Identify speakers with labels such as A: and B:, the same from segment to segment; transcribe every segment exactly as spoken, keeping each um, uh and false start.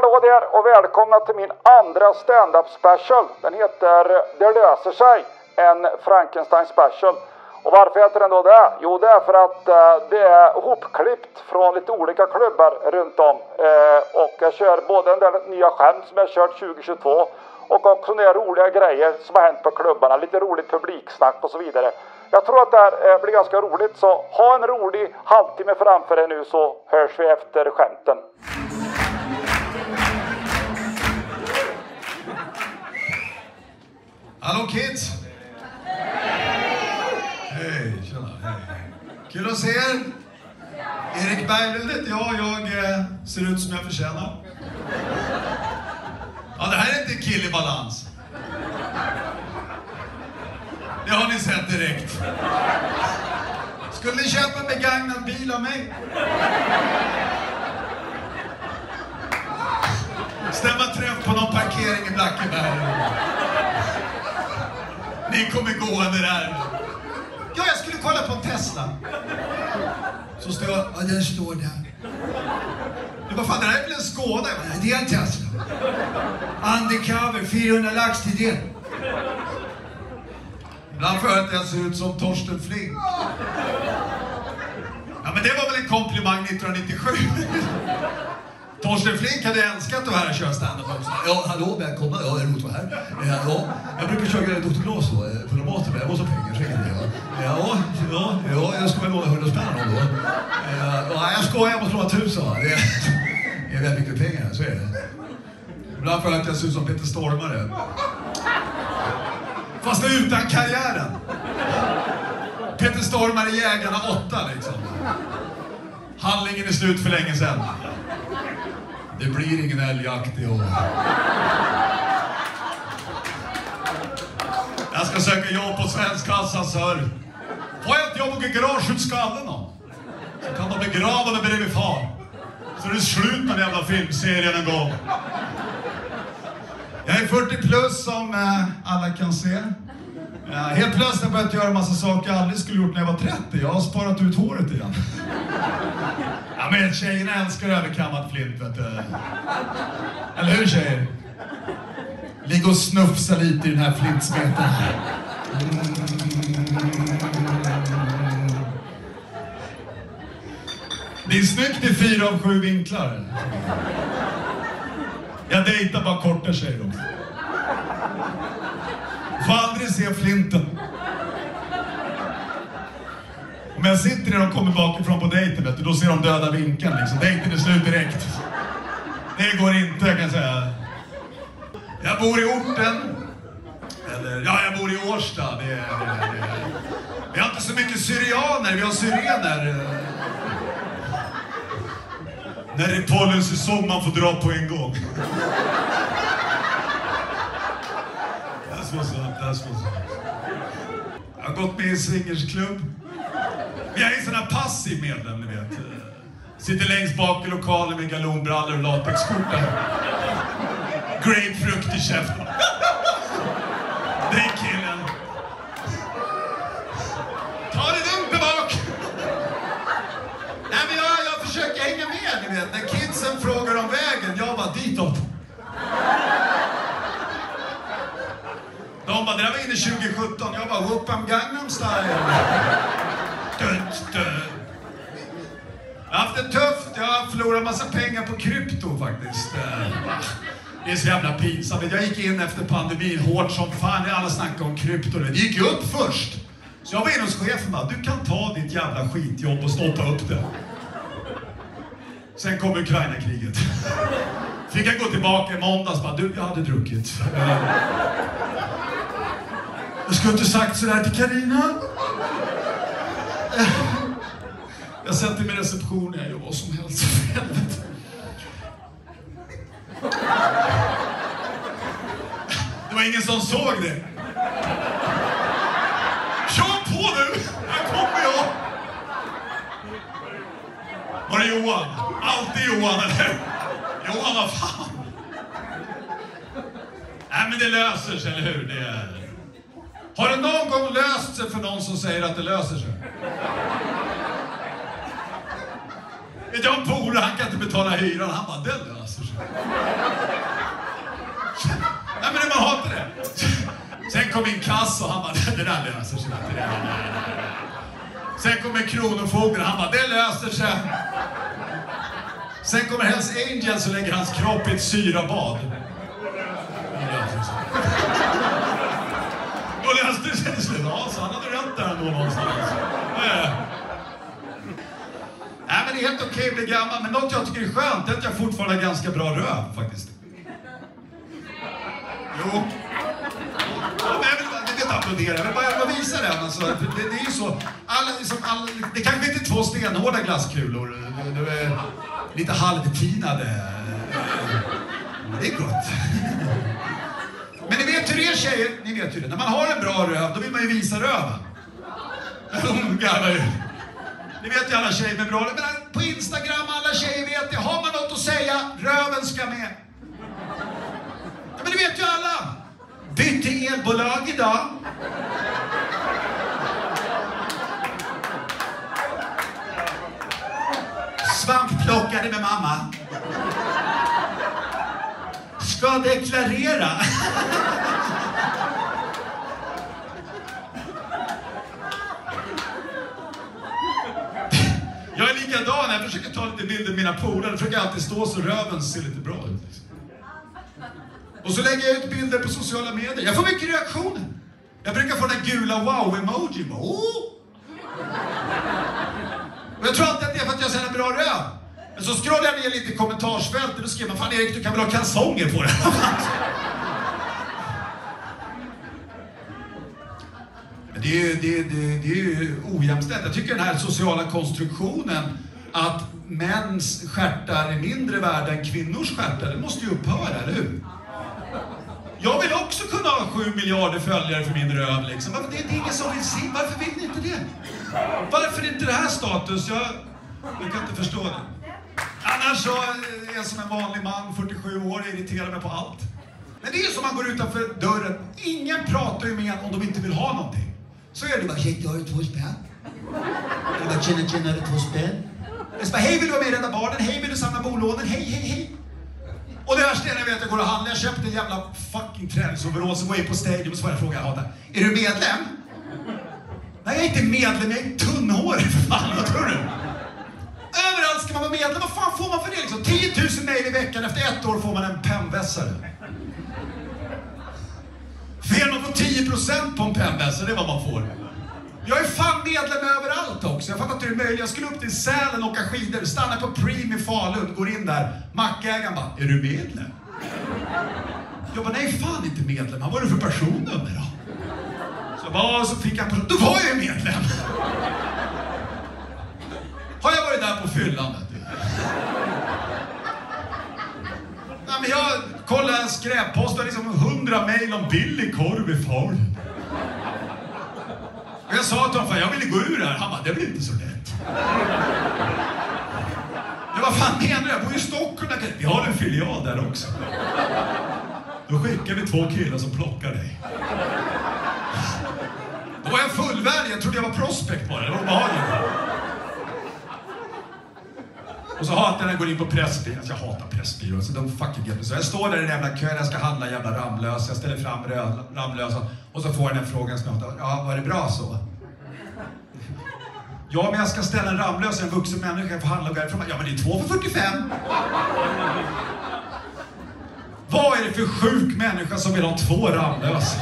A: Hallå där och välkomna till min andra stand-up special. Den heter Det löser sig, en Frankenstein special. Och varför heter den då det? Jo, det är för att uh, det är hopklippt från lite olika klubbar runt om. Uh, och jag kör både en del nya skämt som jag kört tjugo tjugotvå och också några roliga grejer som har hänt på klubbarna. Lite roligt publiksnack och så vidare. Jag tror att det här uh, blir ganska roligt, så ha en rolig halvtimme framför er nu, så hörs vi efter skämten.
B: Hallå kids! Hej, tjena, hej. Kul att se er. Erik Berglund heter jag, jag eh, ser ut som jag förtjänar. Ja, det här är inte kill i balans. Det har ni sett direkt. Skulle ni köpa en begagnad bil av mig? Stämma träff på någon parkering i Blackeberg. Ni kommer gående där. Ja, jag skulle kolla på en Tesla. Så står jag, ja, den står där. Du, vad fan, det här är väl en Skåne? Nej, det är en Tesla. Undercover, fyrahundra lax till det. Ibland för att jag ser ut som Torsten Flink. Ja, men det var väl en komplimang nittonhundranittiosju. Torsten Flink hade älskat att här köra stand-up också. Ja, hallå, välkomna. Ja, det är roligt att vara här. Ja, jag brukar köra doktor Glas då, på Romater, men jag måste ha pengar, så kan det. Ja, ja, ja, jag ska väl låna hundra spänn då. Ja, jag skojar, jag måste låna tusen. Det är, det är väldigt mycket pengar, så är det. Ibland för att jag ser ut som Peter Stormare. Fast utan karriären. Peter Stormare i Jägarna åtta, liksom. Handlingen är slut för länge sedan. Det blir ingen älgjakt i år. Jag ska söka jobb på Svensk Kassassör. Får jag ett jobb och ett garage ut skallen då? Så kan de begrava mig bredvid far. Så det är slut med den jävla filmserien en gång. Jag är fyrtio plus som eh, alla kan se. Ja, helt plötsligt har jag börjat göra en massa saker jag aldrig skulle gjort när jag var trettio. Jag har sparat ut håret igen. Ja, men tjejerna älskar överkammat flint, vet du. Eller hur, tjejer? Ligg och snufsa lite i den här flintsmeten. Mm. Det är snyggt i fyra av sju vinklar. Jag dejtar bara korta tjejer också. Får aldrig se flinten. Om jag sitter när de kommer bakifrån på dejten, vet du, då ser de döda vinkeln liksom. Dejten är slut direkt. Det går inte, jag kan säga. Jag bor i orten. Eller, ja, jag bor i Årsta. Det är, det är, det är. Vi har inte så mycket syrianer, vi har syrener. När det är pollensäsong man får dra på en gång. That's what's up, that's what's up. Jag har gått med i swingersklubb. Jag är en sån här passiv medlem, ni vet. Sitter längst bak i lokalen med galonbrallor och latexskjorta. Grapefrukt i käften. Det är killen. Ta det lugnt där bak. Nej, men jag, jag försöker hänga med, ni vet. När kidsen frågar om vägen, jag bara ditåt. De bara, det där var inne tjugo sjutton. Jag bara, whoop, I'm Gangnam Style. Dut, dut. Jag har haft det tufft. Jag har förlorat massa pengar på krypto faktiskt. Det är så jävla pinsamt. Jag gick in efter pandemin hårt som fan. Alla snackade om krypto. Det gick ju upp först. Så jag var inne hos chefen och bara, du kan ta ditt jävla skitjobb och stoppa upp det. Sen kom Ukraina-kriget. Fick jag gå tillbaka i måndags och bara, du, jag hade druckit. Jag skulle inte sagt sådär till Carina. Jag sätter mig i receptionen, jag gör vad som helst för helvete. Det var ingen som såg det. Kör på nu, här kommer jag. Var det Johan? Alltid Johan, eller? Johan, vad fan? Nej, men det löser sig, eller hur? Det är... Har det någon gång löst sig för någon som säger att det löser sig? Vet jag en polare, han kan inte betala hyran. Han bara, den löser sig. Nej, men man har inte det. Sen kom min kassa och han bara, det där löser sig. Det där. Sen kommer kronofogden och han bara, det löser sig. Sen kommer Hells Angels och lägger hans kropp i ett syrabad. Det löser sig. Då löste det sig till slut. Ja, så han hade rätt där ändå någonstans. Nej. Nej, men det är helt okej att bli gammal. Men något jag tycker är skönt är att jag fortfarande har ganska bra röv, faktiskt. Jo. Ja, men jag vill, jag vill inte applådera. Jag vill bara, jag vill visa det. Alltså, det, det är ju så. Alla, liksom, alla, det kanske inte är två stenhårda glasskulor. Du är lite halvtinade. Det är gott. Men ni vet hur det är, tjejer. Ni vet hur det är. När man har en bra röv, då vill man ju visa röven. Ni vet ju alla tjejer med bra röv. Men på Instagram, alla tjejer vet det. Har man något att säga, röven ska med. Ja, men det vet ju alla. Bytte elbolag idag. Svampplockade med mamma. Ska deklarera. Jag är likadan. Jag försöker ta lite bilder med mina polare. Jag försöker alltid stå så röven ser lite bra ut. Och så lägger jag ut bilder på sociala medier. Jag får mycket reaktioner. Jag brukar få den gula wow-emoji. Oh! Och jag tror alltid att det är för att jag ser en bra röv. Men så scrollar jag ner lite i kommentarsfältet och skriver man, fan Erik, du kan väl ha kalsonger på det. Men det är ju det, det, det är ju ojämställt. Jag tycker den här sociala konstruktionen att mäns stjärtar är mindre värda än kvinnors stjärtar, det måste ju upphöra, eller hur? Jag vill också kunna ha sju miljarder följare för min röv liksom. Det, det är ingen som vill se. Varför vill ni inte det? Varför är inte det här status? Jag, jag kan inte förstå det. Annars så är jag som en vanlig man, fyrtiosju år, irriterar mig på allt. Men det är som man går utanför dörren. Ingen pratar ju med en om de inte vill ha någonting. Så är det bara, tjej, du har ju två spänn. Det bara, tjena, tjena, har du två spänn? Jag bara, hej, vill du vara med i Rädda Barnen? Hej, vill du samla bolånen? Hej, hej, hej. Och det värsta är när jag vet att jag går och handlar. Jag köpte en jävla fucking träningsoverall som går in på Stadium och så får jag fråga, Hada, är du medlem? Nej, jag är inte medlem, jag är tunnhårig för fan, vad tror du? Överallt ska man vara medlem, vad fan får man för det liksom? tio tusen mejl i veckan, efter ett år får man en pennvässare. Fel man får tio procent på en pennvässare, det är vad man får. Jag är fan medlem överallt också. Jag fattar inte hur det är möjligt. Jag skulle upp till Sälen och åka skidor. Stanna på Preem i Falun. Går in där. Mackägaren bara, är du medlem? Jag bara, nej fan inte medlem. Han var det för personnummer då? Så jag bara, så fick jag person. Då var jag medlem. Har jag varit där på fyllan? Nej, men jag kollade skräppost och liksom hundra mejl om billig korv i Falun. Och jag sa till honom, jag ville gå ur här. Han bara, det blir inte så lätt. Jag vad fan menar du? Jag bor i Stockholm. Vi har en filial där också. Då skickar vi två killar som plockar dig. Då var jag fullvärdig. Jag trodde jag var prospect bara. Det var obehagligt. Och så hatar jag när jag går in på Pressbyrån. Jag hatar Pressbyrån. Så de fucking hjälper. Så jag står där i den jävla kön. Jag ska handla jävla Ramlösa. Jag ställer fram Ramlösa. Och så får jag den frågan som jag hatar. Ja, var det bra så? Ja, men jag ska ställa en Ramlösa. En vuxen människa. Jag får handla och därifrån. Ja, men det är två för fyrtiofem. Vad är det för sjuk människa som vill ha två Ramlösa?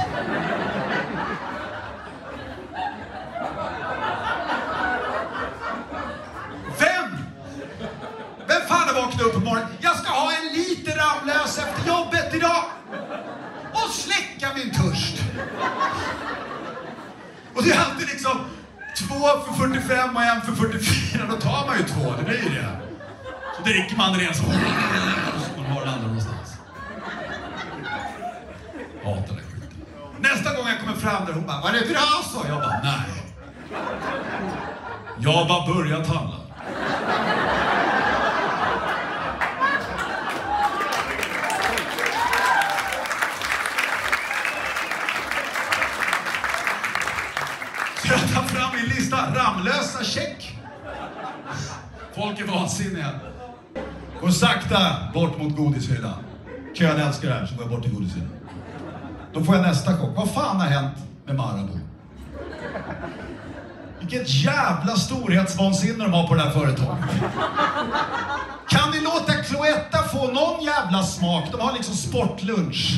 B: Upp på morgonen. Jag ska ha en liter Ramlösa efter jobbet idag. Och släcka min törst. Och det är alltid liksom två för fyrtiofem och en för fyrtiofyra. Då tar man ju två, det blir det. Så dricker man det så. Man har den andra någonstans. Hatar det skit. Nästa gång jag kommer fram där hon bara, var det bra så? Jag bara, nej. Jag har bara börjat handla. Jag tar fram min lista. Ramlösa check. Folk är vansinniga. Går sakta bort mot godishyllan. Kön älskar det här, så går jag bort till godishyllan. Då får jag nästa chock. Vad fan har hänt med Marabou? Vilket jävla storhetsvansinne de har på det här företaget. Kan ni låta Cloetta få någon jävla smak? De har liksom sportlunch.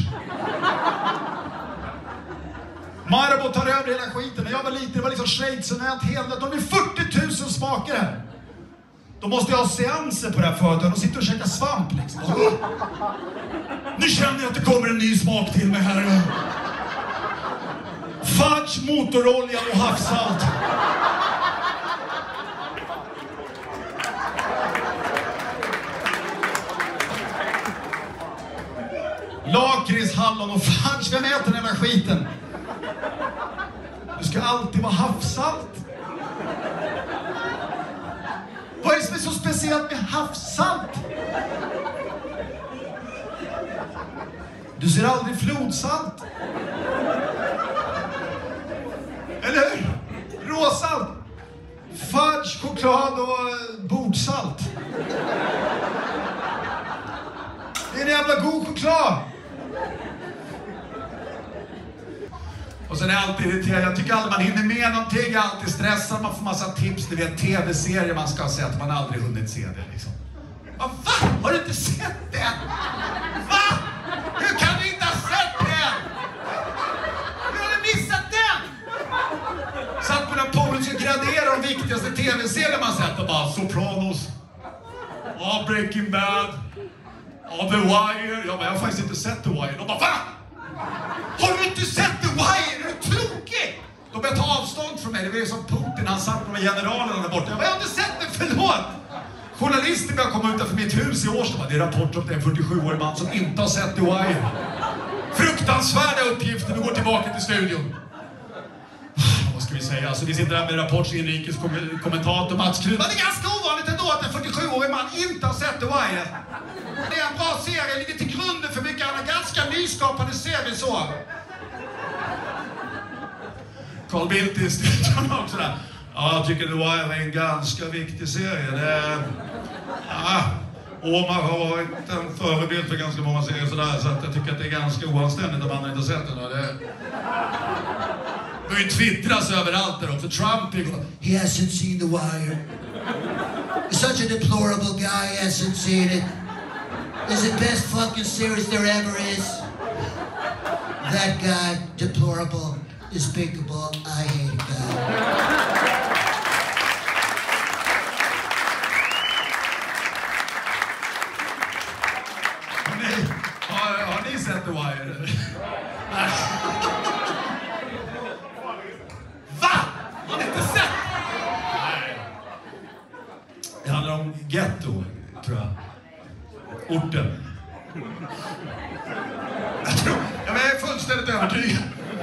B: Marabou tar över hela skiten. När jag var liten, det var liksom schweizernöt, helnöt. De är fyrtio tusen smaker här. De måste ju ha seanser på det här företaget. De sitter och käkar svamp liksom. Nu känner jag att det kommer en ny smak till mig här. Fudge, motorolja och havssalt. Lakrits, hallon och fudge. Vem äter den här skiten? Du ska alltid vara havssalt. Vad är det som är så speciellt med havssalt? Du ser aldrig flodsalt. Eller hur? Råsalt. Fudge, choklad och bordsalt. Det är en jävla god choklad. Och sen är jag alltid irriterad. Jag tycker aldrig man hinner med någonting. Jag är alltid stressad. Man får massa tips. Du vet, tv-serier man ska se att man aldrig hunnit se det liksom. Va? Va? Har du inte sett det? Va? Hur kan du inte ha sett det? Hur har du missat den? Satt på den polen och graderar de viktigaste tv-serier man sett. Och bara Sopranos. Ja, Breaking Bad. Ja, The Wire. Ja, men jag har faktiskt inte sett The Wire. De bara, va? Har du inte sett The Wire? Är du tokig? De börjar ta avstånd från mig. Det var som Putin, han satt med generalerna där borta. Jag bara, jag har inte sett det, förlåt! Journalister börjar komma utanför mitt hus i Årsta. Det är rapport om en fyrtiosju-årig man som inte har sett The Wire. Fruktansvärda uppgifter. Vi går tillbaka till studion. Vad ska vi säga? Alltså, vi sitter här med Rapports inrikeskommentator Mats Krud. Det är ganska ovanligt ändå att en fyrtiosju-årig man inte har sett The Wire. Det är en bra serie, ligger till grunden för mycket andra ganska nyskapande serier så. Carl Bildt i studion också där. Ja, jag tycker The Wire är en ganska viktig serie. Det, ja, Omar har varit en förebild för ganska många serier sådär, så att jag tycker att det är ganska oanständigt om andra inte har sett den. Det börjar ju twittras överallt där också. Trump är... He hasn't seen The Wire. He's such a deplorable guy, he hasn't seen it. It's the best fucking series there ever is. That guy, deplorable, despicable, I hate God. Har ni, har, har ni sett The Wire? Va? Har ni inte sett? Nej. Det handlar om ghetto, tror jag. Orten. Jag, tror, jag är fullständigt övertygad.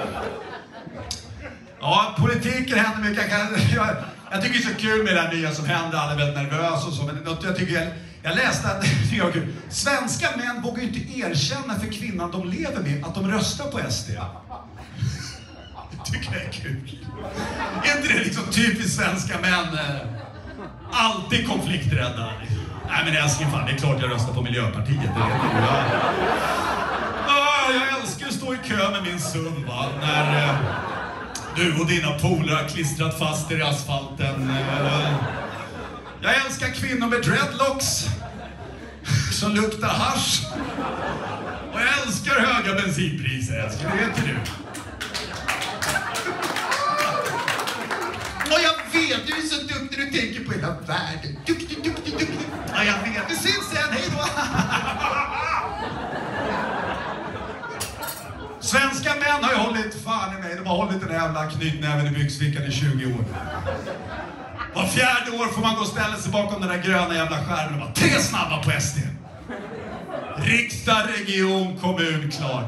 B: Ja, politiken händer mycket. Jag, kan, jag, jag tycker det är så kul med det här nya som händer. Alla är väldigt nervösa och så. Men något jag tycker jag, jag läste att jag, svenska män vågar ju inte erkänna för kvinnan de lever med att de röstar på S D. Jag tycker det är kul. Är inte det liksom typiskt svenska män? Alltid konflikträdda. Nej men älskling, fan, det är klart jag röstar på Miljöpartiet. Det vet du. Jag, ah, jag älskar att stå i kö med min son, va? När eh, du och dina polare har klistrat fast er i asfalten. Eh, jag älskar kvinnor med dreadlocks som luktar hasch. Och jag älskar höga bensinpriser, älskling. Det vet du. Och jag vet, du är så duktig, du tänker på hela världen. Duktig, duktig, duktig. Ja, jag vet. Vi syns sen, hej då. Svenska män har ju hållit, fan i mig, de har hållit den jävla knytnäven i byxfickan i tjugo år. Var fjärde år får man gå och ställa sig bakom den där gröna jävla skärmen och bara tre snabba på S D. Riksdag, region, kommun, klart.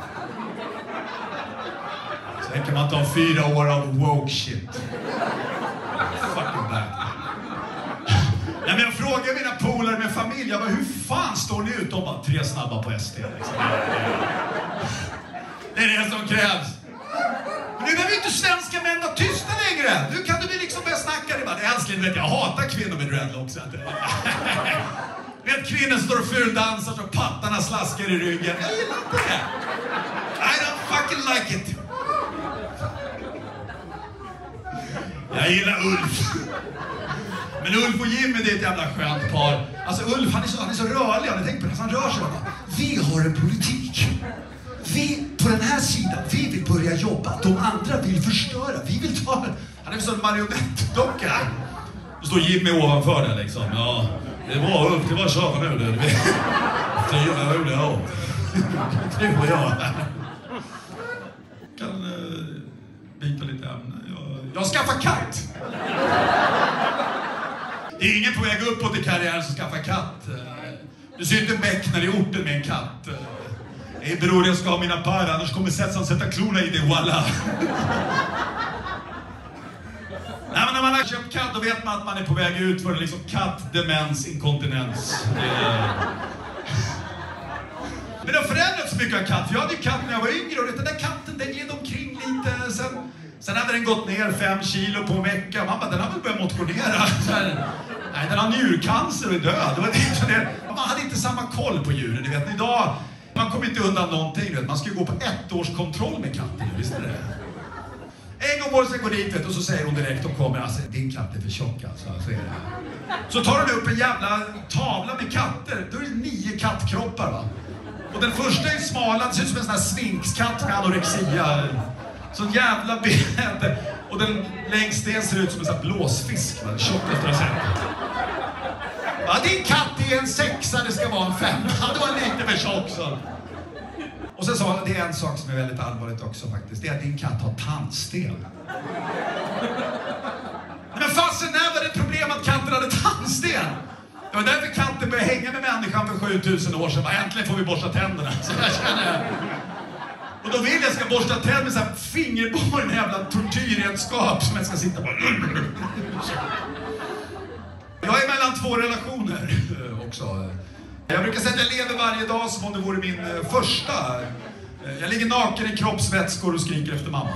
B: Sen kan man ta fyra år av woke shit. Fucking back. Nej, men jag frågar mina polare med familj, jag bara, hur fan står ni ut? De bara, tre snabba på S D. Liksom. Det är det som krävs. Men nu behöver inte svenska män vara tysta längre. Nu kan du bli liksom börja snacka. Det bara, älskling, vet jag hatar kvinnor med dreadlocks. Vet, kvinnor står och fuldansar så pattarna slaskar i ryggen. Jag gillar inte det. I don't fucking like it. Jag gillar Ulf. Men Ulf och Jimmy, det är ett jävla skönt par. Alltså Ulf, han är så, han är så rörlig. Har ni tänkt på det? Han rör sig. Vi har en politik. Vi på den här sidan, vi vill börja jobba. De andra vill förstöra. Vi vill ta... Han är en sån marionettdocka. Då står Jimmy ovanför det liksom. Ja, det var Ulf, det var köra nu. Det fyra roliga år. Det var jag. Kan uh, byta lite ämne. Jag, jag skaffar katt. Det är ingen på väg uppåt i karriären som skaffar katt. Du ser inte Becknar i orten med en katt. Ej bror, jag ska ha mina par, annars kommer Setsan sätta klorna i det, walla. Nej, men när man har köpt katt, då vet man att man är på väg ut för liksom katt, demens, inkontinens. Är... Men det har förändrats mycket av katt. Jag hade ju katt när jag var yngre och den där katten, den gled omkring lite. Sen, sen hade den gått ner fem kilo på en vecka. Man bara, den har väl börjat motionera. Nej, den har njurcancer och är död. Det var det, det. Man hade inte samma koll på djuren, du vet. Idag, man kommer inte undan någonting. Vet. Man ska ju gå på ett års kontroll med katten, visst är det? En gång måste jag gå dit, vet, och så säger hon direkt, de kommer, alltså, din katt är för tjock alltså, så är det. Så tar hon upp en jävla tavla med katter, då är det nio kattkroppar, va? Och den första är smalad, det ser ut som en sån här svinkskatt med anorexia. Sån jävla ben. Och den längst ner ser ut som en sån här blåsfisk, va? Tjock efter att ha sett. Ja, din katt är en sexa, det ska vara en femma. Det var lite för tjock så. Och sen sa han, det är en sak som är väldigt allvarligt också faktiskt. Det är att din katt har tandsten. Men fasen, när var det ett problem att katten hade tandsten? Det var därför katten började hänga med människan för sjutusen år sedan. Äntligen får vi borsta tänderna. Så jag känner... Och då vill jag ska borsta tänderna med så här fingerborren, jävla tortyrredskap som jag ska sitta på. Jag är mellan två relationer också. Jag brukar säga att jag lever varje dag som om det vore min första. Jag ligger naken i kroppsvätskor och skriker efter mamma.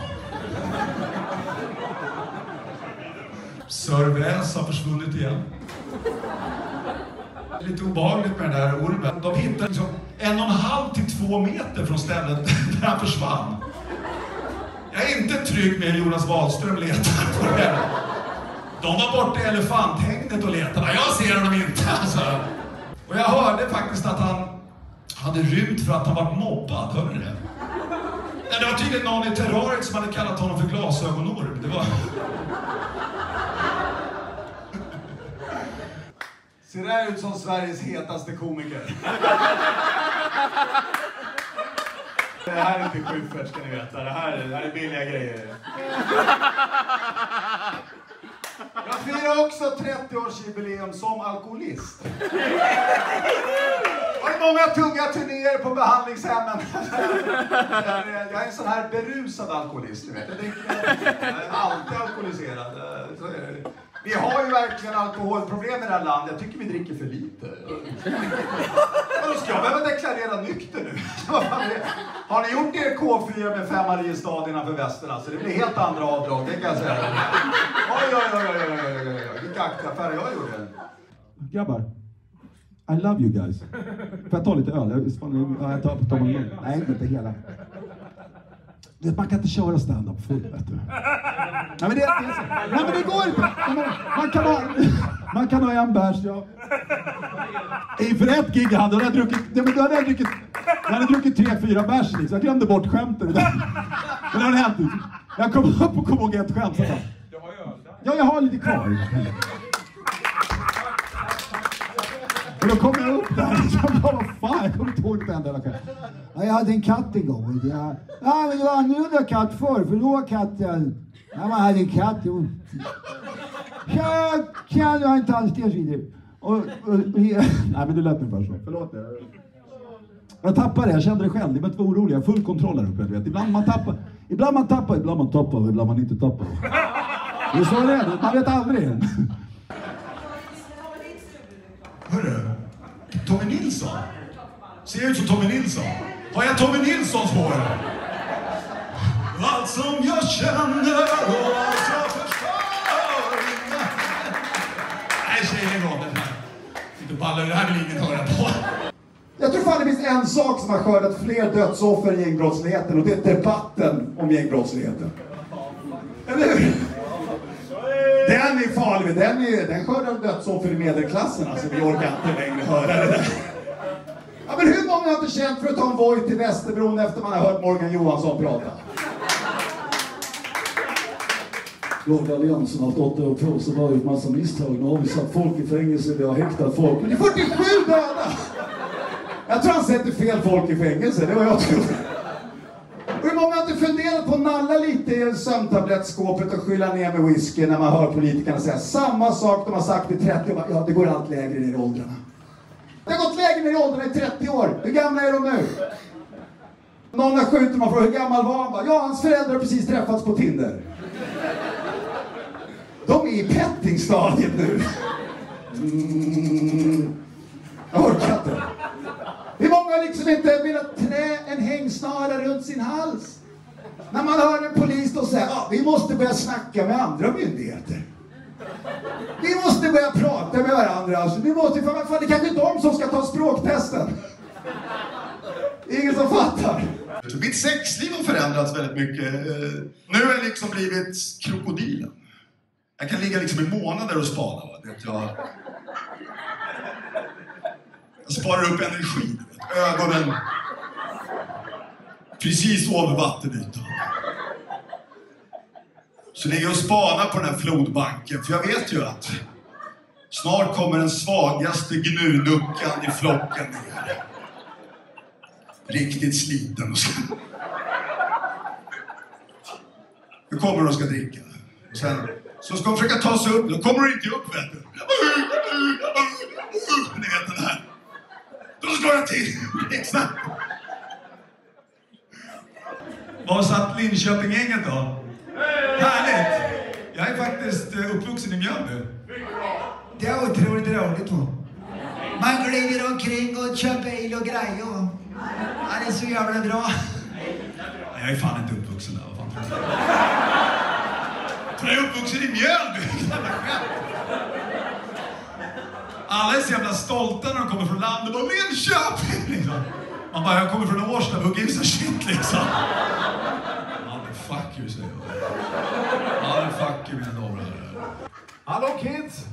B: Sörväs har försvunnit igen. Det är lite obehagligt med den där ormen. De hittar liksom en och en halv till två meter från stället där han försvann. Jag är inte trygg med Jonas Wahlström letar på det. De var borta i elefanthängnet och letade. Jag ser honom inte alltså. Och jag hörde faktiskt att han hade rymt för att han var mobbad, hörde du det? Nej, det var tydligen någon i terroriet som hade kallat honom för glasögonorm. Det var...
C: Ser det här ut som Sveriges hetaste komiker? Det här är inte Schyffert, ska ni veta. Det här, det här är billiga grejer. Jag firar också trettio-årsjubileum som alkoholist. Jag har många tunga turnéer på behandlingshemmen. Jag är en sån här berusad alkoholist, du vet. Jag är alltid alkoholiserad. Vi har ju verkligen alkoholproblem i det här landet. Jag tycker vi dricker för lite. Då ska jag behöva deklarera nykter nu. Har ni gjort er K fyra med fem Mariestad innanför västen? Alltså, det blir helt andra avdrag, det kan jag säga. Oj, oj, oj, oj, oj, oj, oj. Vilka aktaffärer jag gjorde.
D: Grabbar, I love you guys. Får jag ta lite öl? Jag, jag tar på tommen. Nej, inte hela. Man kan inte köra stand-up full, vet du. Nej, men det, det är så. Nej, men det går inte. Man kan ha, man kan ha en bärs, ja. Inför ett gig hade jag druckit, ja, men då hade jag druckit, jag hade druckit tre, fyra bärs liksom. Jag glömde bort skämten. Men det hade hänt. Jag kom upp och kom ihåg ett skämt. Så ja, jag har lite kvar. Och då kom jag upp där och jag bara, vad fan, jag kommer inte ihåg det enda jag kan. Ja, jag hade en katt en gång. Jag, ja, men det var annorlunda katt förr, för då var katten... Ja, man hade en katt. Jo. Jag kan jag inte alls det vidare. Och, och, och, nej, men det lät ungefär så. Förlåt det. Jag tappade, jag kände det själv. Det var inte orolig, jag har full kontroll där uppe. Vet. Ibland man tappar, ibland man tappar, ibland man tappar, ibland man inte tappar. Det är så det är, man vet aldrig.
B: Hörru, Tommy Nilsson. Ser ut som Tommy Nilsson. Har jag Tommy Nilssons hår? Allt som jag känner och allt jag ballar, det här vill ingen höra på.
D: Jag tror fan det finns en sak som har skördat fler dödsoffer i gängbrottsligheten, och det är debatten om gängbrottsligheten. Eller hur? Den är farlig, den, är, den skördar dödsoffer i medelklassen, alltså vi orkar inte längre höra det där. Ja, men hur många har inte känt för att ta en Voi till Västerbron efter man har hört Morgan Johansson prata? Låg alliansen haft åtta år på så var det en massa misstag. Nu har vi satt folk i fängelse, vi har häktat folk. Men det är fyrtiosju döda! Jag tror han sätter fel folk i fängelse, det var jag tror. Och hur många har inte funderat på att nalla lite i sömntablettskåpet och skylla ner med whisky när man hör politikerna säga samma sak de har sagt i trettio år. Ja, det går allt lägre ner i åldrarna. Det har gått lägre ner i åldrarna i trettio år. Hur gamla är de nu? Någon har skjutit man från hur gammal var han? Ja, hans föräldrar har precis träffats på Tinder. De är i pettingstadiet nu. Mm. Jag orkar inte. Hur många har liksom inte velat trä en hängsnara runt sin hals? När man hör en polis då säga, ja, vi måste börja snacka med andra myndigheter. Vi måste börja prata med varandra. Alltså, vi måste, för fan, det kanske är de som ska ta språktesten. Ingen som fattar.
B: Mitt sexliv har förändrats väldigt mycket. Nu har jag liksom blivit krokodilen. Jag kan ligga liksom i månader och spana. Jag, jag sparar upp energi. Ögonen precis över vattenytan. Så ligger jag och spanar på den här flodbanken. För jag vet ju att snart kommer den svagaste gnunuckan i flocken ner. Riktigt sliten och så. Nu kommer hon och ska dricka. Och sen så ska hon försöka ta sig upp. Då kommer hon inte upp, vet du. Ni vet den här. Då slår jag till. Exakt. Var satt Linköping-gänget då? Härligt. Jag är faktiskt uppvuxen i Mjölby.
E: Det är otroligt roligt. Man glider omkring och kör bil och grejer. Ja, det är så jävla bra.
B: Jag är fan inte uppvuxen där. Jag är uppvuxen i Mjölby. Alla är så jävla stolta när de kommer från landet. Och Linköping liksom. Man bara, jag kommer från Årsta, hugger i sig shit liksom. Ja, det fuck you, säger jag. Ja, det fuck you, mina damer och herrar.
C: Hallå kids!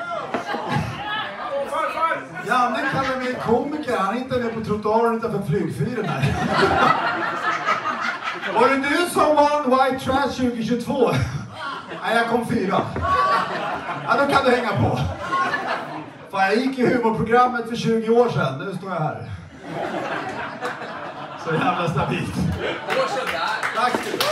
C: Janne kallar mig komiker, han är inte med på trottoaren utanför flygfyren här. Var det du som vann White Trash tjugohundratjugotvå? Nej, jag kom fyra. Ja, då kan du hänga på. Fan, jag gick i humorprogrammet för tjugo år sedan, nu står jag här. Så jävla stabilt. Tack.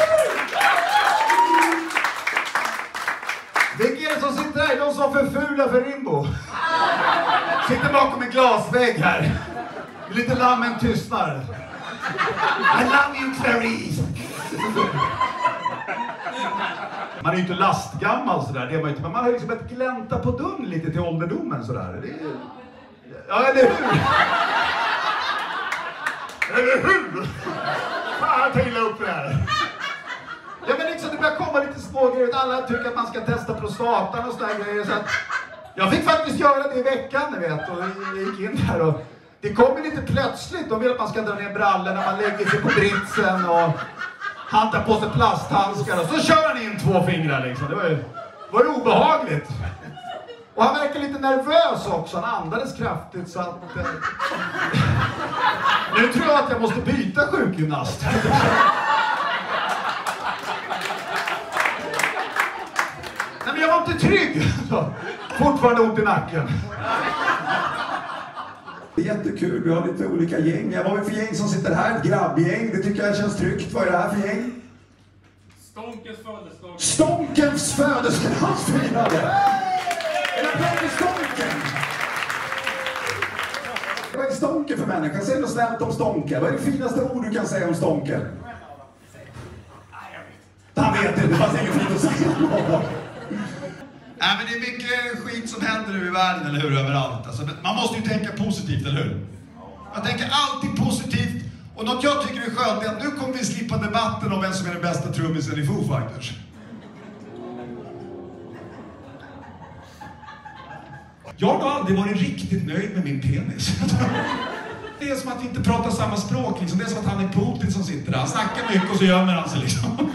C: Vilka är det som sitter här? De som för fula för Rimbo. Sitter bakom en glasvägg här. Lite lammen tystnar. I love you, Clarice. Man är ju inte lastgammal sådär, det är man inte. Men man har liksom ett glänta på dörren lite till ålderdomen sådär. Det är... Ja, eller hur? Eller hur? Fan, jag tar illa upp det här. Ja, men liksom det börjar komma lite små grejer. Alla tycker att man ska testa prostatan och sådär grejer. Så att jag fick faktiskt göra det i veckan, ni vet. Och jag gick in där och det kommer lite plötsligt. De vill att man ska dra ner brallor när man lägger sig på britsen och han tar på sig plasthandskar. Och så kör han in två fingrar liksom. Det var ju, var ju obehagligt. Och han verkar lite nervös också. Han andades kraftigt så att... Eh... Nu tror jag att jag måste byta sjukgymnast. Nej, men jag var inte trygg. Fortfarande ont i nacken.
D: Det är jättekul, vi har lite olika gäng. Jag var med för gäng som sitter här, ett grabbgäng. Det tycker jag känns tryggt. Vad är det här för gäng?
F: Stonkens födelsedag.
D: Stonkens födelsedagsfirande! En applåd till Stonken! Vad är Stonken för människa? Säg något snällt om Stonken. Vad är det finaste ord du kan säga om Stonken? Han vet inte, det fanns inget fint att säga.
B: Nej, men det är mycket skit som händer nu i världen, eller hur? Överallt. Alltså, man måste ju tänka positivt, eller hur? Jag tänker alltid positivt. Och något jag tycker är skönt är att nu kommer vi slippa debatten om vem som är den bästa trummisen i Foo Fighters. Jag har aldrig varit riktigt nöjd med min penis. Det är som att vi inte pratar samma språk liksom. Det är som att han är Putin som sitter där. Han snackar mycket och så gömmer han sig liksom.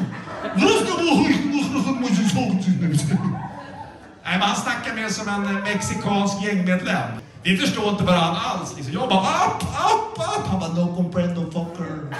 B: Nej, men han snackar mer som en mexikansk gängmedlem. Vi förstår inte varandra alls liksom. Jag bara upp, upp, upp. Han bara no comprendo fucker.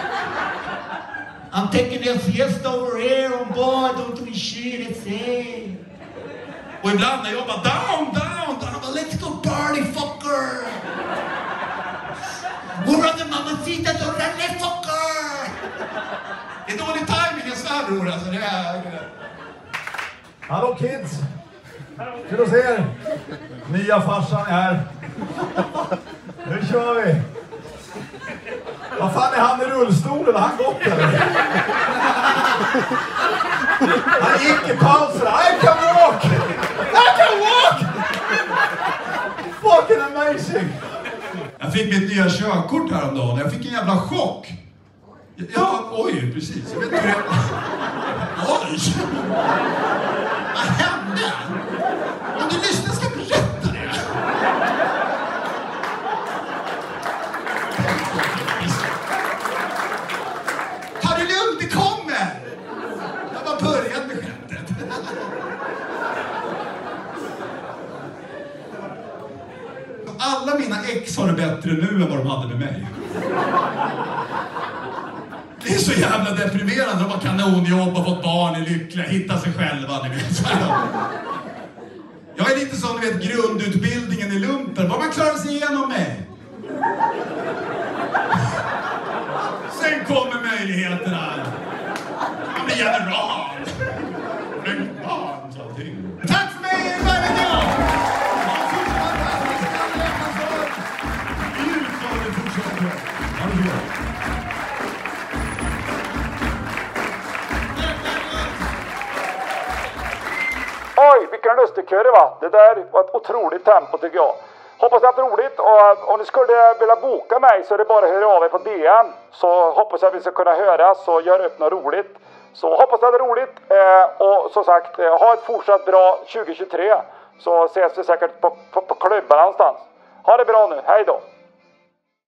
B: I'm taking a fiesta over here on board. Don't we shit it's say. Och ibland när jag bara down, down, down. Han bara let's go party fucker. We're on the mamacita torrale fucker. Det är dålig timing, jag svär bror alltså. Det är...
C: Hallå kids! Kul att se er! Nya farsan är här. Nu kör vi! Vad fan är han i rullstolen? Har han gått eller? Han gick i pausen. I can walk! I can walk! Fucking amazing!
B: Jag fick mitt nya körkort häromdagen. Jag fick en jävla chock. Ja, oj, precis. Jag vet inte hur det... Oj! Vad hände? Om du lyssnar ska jag berätta det. Ta det lugnt, det kommer! Jag bara börjat med skämtet. Alla mina ex har det bättre nu än vad de hade med mig. Det är så jävla deprimerande. De har kanonjobb och fått barn, är lyckliga, hittar sig själva. Ni vet. Jag är lite som du vet, grundutbildningen i lumpen. Vad man klarar sig igenom mig. Sen kommer möjligheterna. Man blir general. Flygplan, allting. Tack för mig, vad vet jag?
A: Oj, vilken lustig kör det var. Det där var ett otroligt tempo tycker jag. Hoppas ni har haft roligt och om ni skulle vilja boka mig så är det bara att höra av er på D M. Så hoppas jag att vi ska kunna höras och göra upp något roligt. Så hoppas ni hade roligt eh, och som sagt, eh, ha ett fortsatt bra tjugo tjugotre. Så ses vi säkert på, på, på klubbar någonstans. Ha det bra nu, hej då!